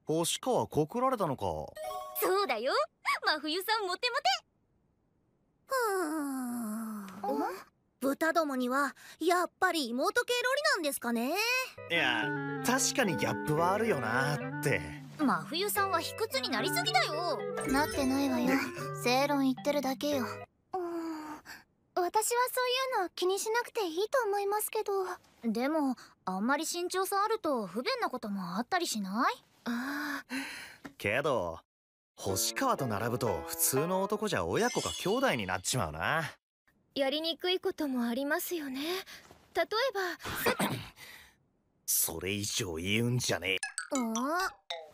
星川告られたのか。 そうだよ、真冬さんモテ豚どもにはやっぱり妹系ロリなんですかね。 いや、確かにギャップはあるよなって。 真冬さんは卑屈になりすぎだよ。 なってないわよ。正論言ってるだけよ。私はそういうの気にしなくていいと思いますけど。 でもあんまり身長差あると不便なこともあったりしない？ けど星川と並ぶと普通の男じゃ親子が兄弟になっちまうな。 やりにくいこともありますよね。例えばそれ以上言うんじゃねえ。